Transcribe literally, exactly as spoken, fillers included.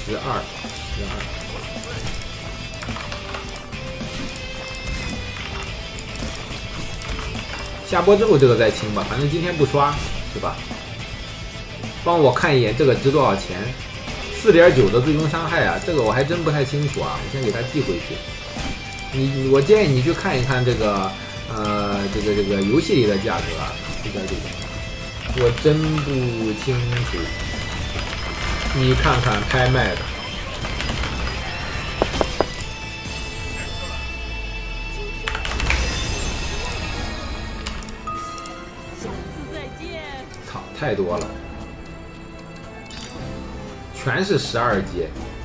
十二，十二。下播之后这个再清吧，反正今天不刷，是吧？帮我看一眼这个值多少钱？四点九的最终伤害啊，这个我还真不太清楚啊，我先给他寄回去。你我建议你去看一看这个呃这个这个游戏里的价格啊，四点九，我真不清楚。你看看拍卖的。操，太多了，全是十二阶。